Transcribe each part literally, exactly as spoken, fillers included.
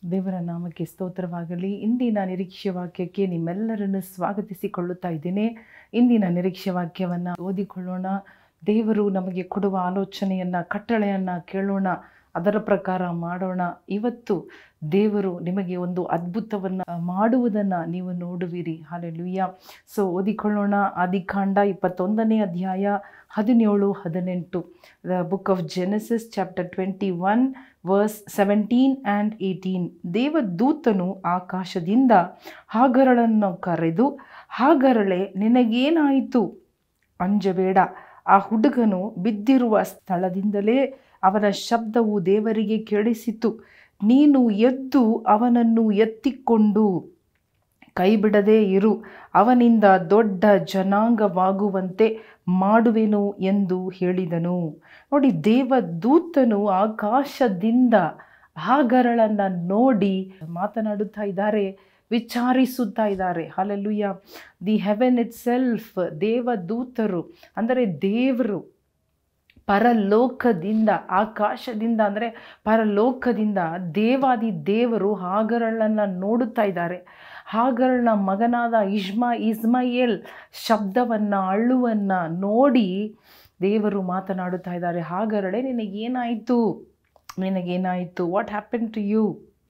ದೇವರ ನಾಮಕ್ಕೆ ಸ್ತೋತ್ರವಾಗಲಿ. ಇಂದಿನ ನಿರೀಕ್ಷೆ ವಾಕ್ಯಕ್ಕೆ ನಿಮ್ಮೆಲ್ಲರನ್ನು ಸ್ವಾಗತಿಸಿಕೊಳ್ಳುತ್ತಾ ಇದ್ದೇನೆ. ಇಂದಿನ ನಿರೀಕ್ಷೆ ವಾಕ್ಯವನ್ನು ಓದಿಕೊಳ್ಳೋಣ. ದೇವರು ನಮಗೆ ಕೊಡುವ ಆಲೋಚನೆಯನ್ನು, ಕಟ್ಟಳೆಯನ್ನು ಕೇಳೋಣ, ಅದರ ಪ್ರಕಾರ ಮಾಡೋಣ. ಇವತ್ತು ದೇವರು ನಿಮಗೆ ಒಂದು ಅದ್ಭುತವನ್ನು ಮಾಡುವುದನ್ನು ನೀವು ನೋಡುವಿರಿ. ಹಲ್ಲೆಲೂಯಾ. ಸೊ ಓದಿಕೊಳ್ಳೋಣ. ಆದಿಕಾಂಡ ಇಪ್ಪತ್ತೊಂದನೇ ಅಧ್ಯಾಯ ಹದಿನೇಳು ಹದಿನೆಂಟು. The book of Genesis chapter twenty one verse seventeen and eighteen. ದೇವದೂತನು ಆಕಾಶದಿಂದ ಹಾಗರಳನ್ನು ಕರೆದು, ಹಾಗರಳೆ, ನಿನಗೇನಾಯಿತು? ಅಂಜಬೇಡ. ಆ ಹುಡುಗನು ಬಿದ್ದಿರುವ ಸ್ಥಳದಿಂದಲೇ ಅವನ ಶಬ್ದವು ದೇವರಿಗೆ ಕೇಳಿಸಿತು. ನೀನು ಎದ್ದು ಅವನನ್ನು ಎತ್ತಿಕೊಂಡು ಕೈಬಿಡದೇ ಇರು, ಅವನಿಂದ ದೊಡ್ಡ ಜನಾಂಗವಾಗುವಂತೆ ಮಾಡುವೆನು ಎಂದು ಹೇಳಿದನು. ನೋಡಿ, ದೇವದೂತನು ಆಕಾಶದಿಂದ ಹಾಗರಳನ್ನು ನೋಡಿ ಮಾತನಾಡುತ್ತಾ ಇದ್ದಾರೆ, ವಿಚಾರಿಸುತ್ತಾ ಇದ್ದಾರೆ. Hallelujah. The heaven itself, ದೇವದೂತರು ಅಂದರೆ ದೇವರು ಪರಲೋಕದಿಂದ, ಆಕಾಶದಿಂದ ಅಂದರೆ ಪರಲೋಕದಿಂದ ದೇವಾದಿ ದೇವರು ಹಾಗರಳನ್ನು ನೋಡುತ್ತಾ ಇದ್ದಾರೆ. ಹಾಗರಳ ಮಗನಾದ ಇಷ್ಮ ಇಸ್ಮಾಯೇಲ್ ಶಬ್ದವನ್ನು, ಅಳುವನ್ನು ನೋಡಿ ದೇವರು ಮಾತನಾಡುತ್ತಾ ಇದ್ದಾರೆ. ಹಾಗರಳೆ, ನಿನಗೇನಾಯಿತು? ನಿನಗೇನಾಯಿತು? What happen to you?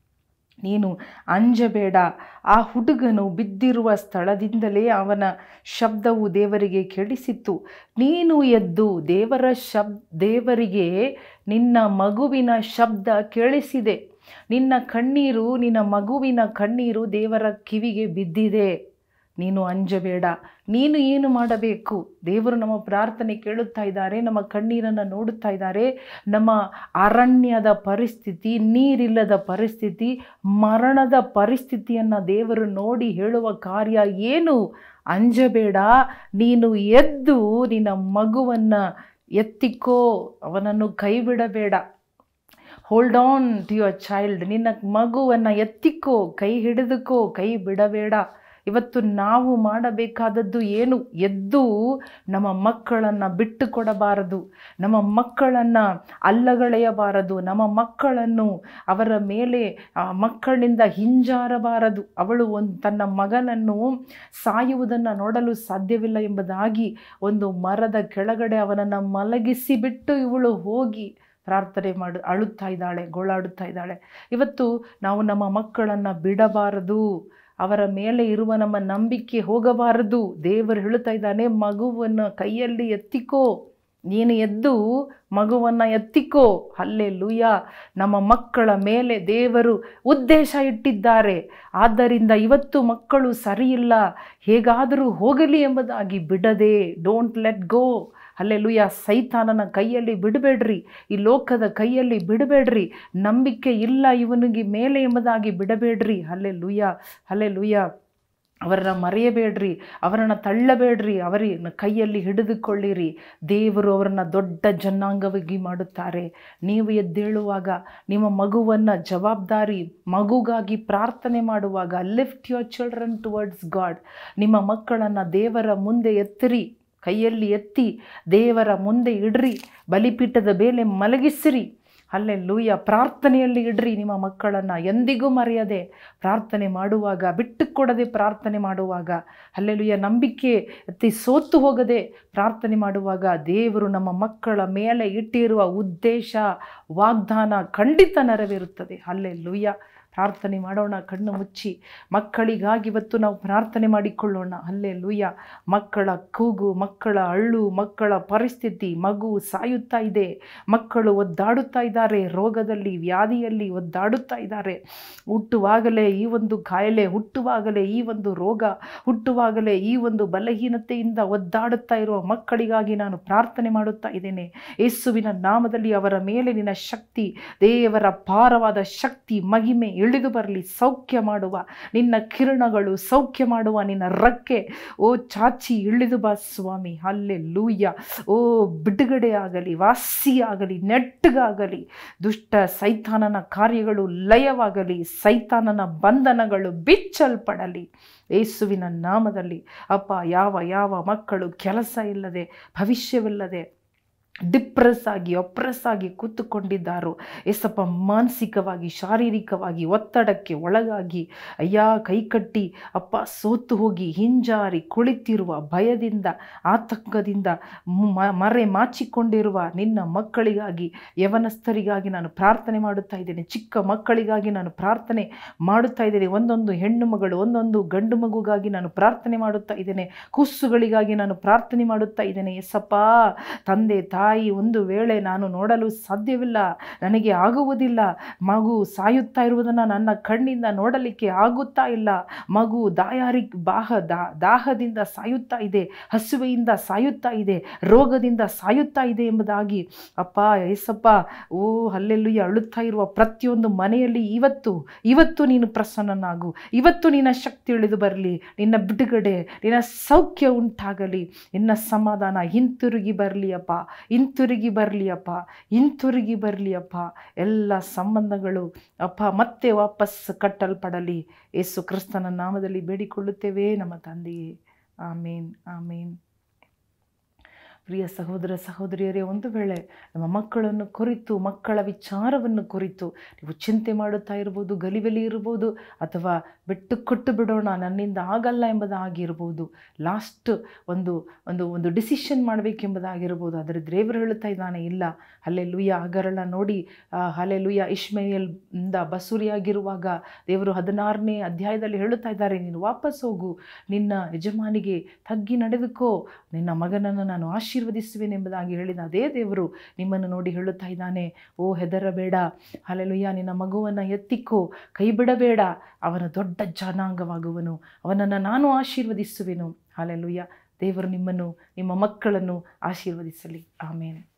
ನೀನು ಅಂಜಬೇಡ. ಆ ಹುಡುಗನು ಬಿದ್ದಿರುವ ಸ್ಥಳದಿಂದಲೇ ಅವನ ಶಬ್ದವು ದೇವರಿಗೆ ಕೇಳಿಸಿತ್ತು. ನೀನು ಎದ್ದು, ದೇವರ ಶಬ್ ದೇವರಿಗೆ ನಿನ್ನ ಮಗುವಿನ ಶಬ್ದ ಕೇಳಿಸಿದೆ. ನಿನ್ನ ಕಣ್ಣೀರು, ನಿನ್ನ ಮಗುವಿನ ಕಣ್ಣೀರು ದೇವರ ಕಿವಿಗೆ ಬಿದ್ದಿದೆ. ನೀನು ಅಂಜಬೇಡ. ನೀನು ಏನು ಮಾಡಬೇಕು? ದೇವರು ನಮ್ಮ ಪ್ರಾರ್ಥನೆ ಕೇಳುತ್ತಾ ಇದ್ದಾರೆ, ನಮ್ಮ ಕಣ್ಣೀರನ್ನು ನೋಡುತ್ತಾ ಇದ್ದಾರೆ. ನಮ್ಮ ಅರಣ್ಯದ ಪರಿಸ್ಥಿತಿ, ನೀರಿಲ್ಲದ ಪರಿಸ್ಥಿತಿ, ಮರಣದ ಪರಿಸ್ಥಿತಿಯನ್ನು ದೇವರು ನೋಡಿ ಹೇಳುವ ಕಾರ್ಯ ಏನು? ಅಂಜಬೇಡ. ನೀನು ಎದ್ದು ನಿನ್ನ ಮಗುವನ್ನು ಎತ್ತಿಕೋ, ಅವನನ್ನು ಕೈ ಬಿಡಬೇಡ. Hold on to your child. ನಿನ್ನ ಮಗುವನ್ನು ಎತ್ತಿಕೋ, ಕೈ ಹಿಡಿದುಕೋ, ಕೈ ಬಿಡಬೇಡ. ಇವತ್ತು ನಾವು ಮಾಡಬೇಕಾದದ್ದು ಏನು? ಎದ್ದು ನಮ್ಮ ಮಕ್ಕಳನ್ನು ಬಿಟ್ಟು ಕೊಡಬಾರದು, ನಮ್ಮ ಮಕ್ಕಳನ್ನು ಅಲ್ಲಗಳೆಯಬಾರದು, ನಮ್ಮ ಮಕ್ಕಳನ್ನು ಅವರ ಮೇಲೆ ಮಕ್ಕಳಿಂದ ಹಿಂಜಾರಬಾರದು. ಅವಳು ಒಂದು ತನ್ನ ಮಗನನ್ನು ಸಾಯುವುದನ್ನು ನೋಡಲು ಸಾಧ್ಯವಿಲ್ಲ ಎಂಬುದಾಗಿ ಒಂದು ಮರದ ಕೆಳಗಡೆ ಅವನನ್ನು ಮಲಗಿಸಿಬಿಟ್ಟು ಇವಳು ಹೋಗಿ ಪ್ರಾರ್ಥನೆ ಮಾಡು ಅಳುತ್ತಾ ಇದ್ದಾಳೆ, ಗೋಳಾಡುತ್ತಾ ಇದ್ದಾಳೆ. ಇವತ್ತು ನಾವು ನಮ್ಮ ಮಕ್ಕಳನ್ನು ಬಿಡಬಾರದು, ಅವರ ಮೇಲೆ ಇರುವ ನಮ್ಮ ನಂಬಿಕೆ ಹೋಗಬಾರದು. ದೇವರು ಹೇಳುತ್ತಾ ಇದ್ದಾನೆ, ಮಗುವನ್ನು ಕೈಯಲ್ಲಿ ಎತ್ತಿಕೋ, ನೀನು ಎದ್ದು ಮಗುವನ್ನು ಎತ್ತಿಕೋ. ಹಲ್ಲೆಲೂಯಾ. ನಮ್ಮ ಮಕ್ಕಳ ಮೇಲೆ ದೇವರು ಉದ್ದೇಶ ಇಟ್ಟಿದ್ದಾರೆ. ಆದ್ದರಿಂದ ಇವತ್ತು ಮಕ್ಕಳು ಸರಿಯಿಲ್ಲ, ಹೇಗಾದರೂ ಹೋಗಲಿ ಎಂಬುದಾಗಿ ಬಿಡದೆ, ಡೋಂಟ್ ಲೆಟ್ ಗೋ. ಹಲ್ಲೆಲೂಯಾ. ಸೈತಾನನ ಕೈಯಲ್ಲಿ ಬಿಡಬೇಡ್ರಿ, ಈ ಲೋಕದ ಕೈಯಲ್ಲಿ ಬಿಡಬೇಡ್ರಿ. ನಂಬಿಕೆ ಇಲ್ಲ ಇವನಿಗೆ ಮೇಲೆ ಎಂಬುದಾಗಿ ಬಿಡಬೇಡ್ರಿ. Hallelujah, hallelujah. ಅವರನ್ನು ಮರೆಯಬೇಡ್ರಿ, ಅವರನ್ನು ತಳ್ಳಬೇಡ್ರಿ, ಅವರ ಕೈಯಲ್ಲಿ ಹಿಡಿದುಕೊಳ್ಳಿರಿ. ದೇವರು ಅವರನ್ನು ದೊಡ್ಡ ಜನಾಂಗವಾಗಿ ಮಾಡುತ್ತಾರೆ. ನೀವು ಎದ್ದೇಳುವಾಗ ನಿಮ್ಮ ಮಗುವನ್ನು ಜವಾಬ್ದಾರಿ ಮಗುಗಾಗಿ ಪ್ರಾರ್ಥನೆ ಮಾಡುವಾಗ, lift your children towards God. ನಿಮ್ಮ ಮಕ್ಕಳನ್ನು ದೇವರ ಮುಂದೆ ಎತ್ತಿರಿ, ಕೈಯಲ್ಲಿ ಎತ್ತಿ ದೇವರ ಮುಂದೆ ಇಡ್ರಿ, ಬಲಿಪೀಠದ ಮೇಲೆ ಮಲಗಿಸಿರಿ. ಹಲ್ಲೆಲೂಯಾ. ಪ್ರಾರ್ಥನೆಯಲ್ಲಿ ಇಡ್ರಿ ನಿಮ್ಮ ಮಕ್ಕಳನ್ನು, ಎಂದಿಗೂ ಮರೆಯದೆ ಪ್ರಾರ್ಥನೆ ಮಾಡುವಾಗ, ಬಿಟ್ಟು ಕೊಡದೆ ಪ್ರಾರ್ಥನೆ ಮಾಡುವಾಗ, ಹಲ್ಲೆಲೂಯಾ, ನಂಬಿಕೆ ಎತ್ತಿ ಸೋತು ಹೋಗದೆ ಪ್ರಾರ್ಥನೆ ಮಾಡುವಾಗ ದೇವರು ನಮ್ಮ ಮಕ್ಕಳ ಮೇಲೆ ಇಟ್ಟಿರುವ ಉದ್ದೇಶ, ವಾಗ್ದಾನ ಖಂಡಿತ ನೆರವೇರುತ್ತದೆ. ಹಲ್ಲೆಲೂಯಾ. ಪ್ರಾರ್ಥನೆ ಮಾಡೋಣ ಕಣ್ಣು ಮುಚ್ಚಿ. ಮಕ್ಕಳಿಗಾಗಿ ಇವತ್ತು ನಾವು ಪ್ರಾರ್ಥನೆ ಮಾಡಿಕೊಳ್ಳೋಣ. ಹಲ್ಲೆಲೂಯಾ. ಮಕ್ಕಳ ಕೂಗು, ಮಕ್ಕಳ ಅಳ್ಳು, ಮಕ್ಕಳ ಪರಿಸ್ಥಿತಿ, ಮಗು ಸಾಯುತ್ತಾ ಇದೆ, ಮಕ್ಕಳು ಒದ್ದಾಡುತ್ತಾ ಇದ್ದಾರೆ, ರೋಗದಲ್ಲಿ ವ್ಯಾಧಿಯಲ್ಲಿ ಒದ್ದಾಡುತ್ತಾ ಇದ್ದಾರೆ. ಹುಟ್ಟುವಾಗಲೇ ಈ ಒಂದು ಕಾಯಿಲೆ, ಹುಟ್ಟುವಾಗಲೇ ಈ ಒಂದು ರೋಗ, ಹುಟ್ಟುವಾಗಲೇ ಈ ಒಂದು ಬಲಹೀನತೆಯಿಂದ ಒದ್ದಾಡುತ್ತಾ ಇರುವ ಮಕ್ಕಳಿಗಾಗಿ ನಾನು ಪ್ರಾರ್ಥನೆ ಮಾಡುತ್ತಾ ಇದ್ದೇನೆ. ಯೇಸುವಿನ ನಾಮದಲ್ಲಿ ಅವರ ಮೇಲೆ ನಿನ್ನ ಶಕ್ತಿ, ದೇವರ ಪಾರವಾದ ಶಕ್ತಿ, ಮಹಿಮೆ ಇಳಿದು ಬರಲಿ. ಸೌಖ್ಯ ಮಾಡುವ ನಿನ್ನ ಕಿರಣಗಳು, ಸೌಖ್ಯ ಮಾಡುವ ನಿನ್ನ ರಕ್ಕೆ ಓ ಚಾಚಿ ಇಳಿದು ಬಾ ಸ್ವಾಮಿ. ಹಲ್ಲೆಲೂಯಾ. ಓ ಬಿಡುಗಡೆ ಆಗಲಿ, ವಾಸಿಯಾಗಲಿ, ನೆಟ್ಟಗಾಗಲಿ. ದುಷ್ಟ ಸೈತಾನನ ಕಾರ್ಯಗಳು ಲಯವಾಗಲಿ, ಸೈತಾನನ ಬಂಧನಗಳು ಬಿಚ್ಚಲ್ಪಡಲಿ ಯೇಸುವಿನ ನಾಮದಲ್ಲಿ. ಅಪ್ಪ, ಯಾವ ಯಾವ ಮಕ್ಕಳು ಕೆಲಸ ಇಲ್ಲದೆ, ಭವಿಷ್ಯವಿಲ್ಲದೆ ಡಿಪ್ರೆಸ್ ಆಗಿ ಅಪ್ರೆಸ್ ಆಗಿ ಕೂತುಕೊಂಡಿದ್ದಾರೋ ಏಸಪ್ಪ, ಮಾನಸಿಕವಾಗಿ ಶಾರೀರಿಕವಾಗಿ ಒತ್ತಡಕ್ಕೆ ಒಳಗಾಗಿ ಅಯ್ಯ ಕೈಕಟ್ಟಿ ಅಪ್ಪ ಸೋತು ಹೋಗಿ ಹಿಂಜಾರಿ ಕುಳಿತಿರುವ ಭಯದಿಂದ ಆತಂಕದಿಂದ ಮರೆ ಮಾಚಿಕೊಂಡಿರುವ ನಿನ್ನ ಮಕ್ಕಳಿಗಾಗಿ, ಯವನಸ್ಥರಿಗಾಗಿ ನಾನು ಪ್ರಾರ್ಥನೆ ಮಾಡುತ್ತಾ ಇದ್ದೇನೆ. ಚಿಕ್ಕ ಮಕ್ಕಳಿಗಾಗಿ ನಾನು ಪ್ರಾರ್ಥನೆ ಮಾಡುತ್ತಾ ಇದ್ದೇನೆ. ಒಂದೊಂದು ಹೆಣ್ಣು ಮಗಳು, ಒಂದೊಂದು ಗಂಡು ಮಗುಗಾಗಿ ನಾನು ಪ್ರಾರ್ಥನೆ ಮಾಡುತ್ತಾ ಇದ್ದೇನೆ. ಕೂಸುಗಳಿಗಾಗಿ ನಾನು ಪ್ರಾರ್ಥನೆ ಮಾಡುತ್ತಾ ಇದ್ದೇನೆ. ಏಸಪ್ಪ ತಂದೆ ತಾಯಿ, ಒಂದು ವೇಳೆ ನಾನು ನೋಡಲು ಸಾಧ್ಯವಿಲ್ಲ, ನನಗೆ ಆಗುವುದಿಲ್ಲ, ಮಗು ಸಾಯುತ್ತಾ ಇರುವುದನ್ನು ನನ್ನ ಕಣ್ಣಿಂದ ನೋಡಲಿಕ್ಕೆ ಆಗುತ್ತಾ ಇಲ್ಲ, ಮಗು ದಾಯಾರಿ ಬಾಹ ದಾ ದಾಹದಿಂದ ಸಾಯುತ್ತಾ ಇದೆ, ಹಸುವೆಯಿಂದ ಸಾಯುತ್ತಾ ಇದೆ, ರೋಗದಿಂದ ಸಾಯುತ್ತಾ ಇದೆ ಎಂಬುದಾಗಿ ಅಪ್ಪ ಏಸಪ್ಪ, ಓ ಹಲ್ಲೆಲೂಯಾ, ಅಳುತ್ತಾ ಇರುವ ಪ್ರತಿಯೊಂದು ಮನೆಯಲ್ಲಿ ಇವತ್ತು ಇವತ್ತು ನೀನು ಪ್ರಸನ್ನನಾಗು. ಇವತ್ತು ನಿನ್ನ ಶಕ್ತಿ ಇಳಿದು ಬರಲಿ, ನಿನ್ನ ಬಿಡುಗಡೆ, ನಿನ್ನ ಸೌಖ್ಯ ಉಂಟಾಗಲಿ, ನಿನ್ನ ಸಮಾಧಾನ ಹಿಂತಿರುಗಿ ಬರಲಿ ಅಪ್ಪ, ಹಿಂತಿರುಗಿ ಬರಲಿ ಅಪ್ಪ, ಹಿಂತಿರುಗಿ ಬರಲಿ ಅಪ್ಪ. ಎಲ್ಲ ಸಂಬಂಧಗಳು ಅಪ್ಪ ಮತ್ತೆ ವಾಪಸ್ ಕಟ್ಟಲ್ಪಡಲಿ. ಯೇಸು ಕ್ರಿಸ್ತನ ನಾಮದಲ್ಲಿ ಬೇಡಿಕೊಳ್ಳುತ್ತೇವೆ ನಮ್ಮ ತಂದೆಯೇ. ಆಮೇನ್, ಆಮೇನ್. ಪ್ರಿಯ ಸಹೋದರ ಸಹೋದರಿಯರೇ, ಒಂದು ವೇಳೆ ನಮ್ಮ ಮಕ್ಕಳನ್ನು ಕುರಿತು, ಮಕ್ಕಳ ವಿಚಾರವನ್ನು ಕುರಿತು ನೀವು ಚಿಂತೆ ಮಾಡುತ್ತಾ ಇರ್ಬೋದು, ಗಲಿಬಿಲಿ ಇರ್ಬೋದು, ಅಥವಾ ಬಿಟ್ಟು ಕೊಟ್ಟು ಬಿಡೋಣ ನನ್ನಿಂದ ಆಗಲ್ಲ ಎಂಬುದಾಗಿರ್ಬೋದು, ಲಾಸ್ಟ್ ಒಂದು ಒಂದು ಒಂದು ಡಿಸಿಷನ್ ಮಾಡಬೇಕೆಂಬುದಾಗಿರ್ಬೋದು. ಆದರೆ ದೇವರು ಹೇಳ್ತಾ ಇದ್ದಾನೆ, ಇಲ್ಲ, ಹಲ್ಲೆಲೂಯಾ, ಹಗರಳ ನೋಡಿ, ಹಲ್ಲೆಲೂಯಾ, ಇಷ್ಮಾಯೇಲ್ ಇಂದ ಬಸುರಿಯಾಗಿರುವಾಗ ದೇವರು ಹದಿನಾರನೇ ಅಧ್ಯಾಯದಲ್ಲಿ ಹೇಳುತ್ತಾ ಇದ್ದಾರೆ, ನೀನು ವಾಪಸ್ ಹೋಗು, ನಿನ್ನ ಯಜಮಾನಿಗೆ ತಗ್ಗಿ ನಡೆದುಕೋ, ನಿನ್ನ ಮಗನನ್ನು ನಾನು ಆಶೀರ್ವದಿಸುವೆನು ಎಂಬುದಾಗಿ ಹೇಳಿದ ಅದೇ ದೇವರು ನಿಮ್ಮನ್ನು ನೋಡಿ ಹೇಳುತ್ತಾ ಇದ್ದಾನೆ, ಓ ಹೆದರಬೇಡ, ಹಲ್ಲೆಲೂಯಾ, ನಿನ್ನ ಮಗುವನ್ನು ಎತ್ತಿಕೋ, ಕೈ ಬಿಡಬೇಡ, ಅವನು ದೊಡ್ಡ ಜನಾಂಗವಾಗುವನು, ಅವನನ್ನು ನಾನು ಆಶೀರ್ವದಿಸುವೆನು. ಹಲ್ಲೆಲೂಯಾ. ದೇವರು ನಿಮ್ಮನ್ನು, ನಿಮ್ಮ ಮಕ್ಕಳನ್ನು ಆಶೀರ್ವದಿಸಲಿ. ಆಮೇನ್.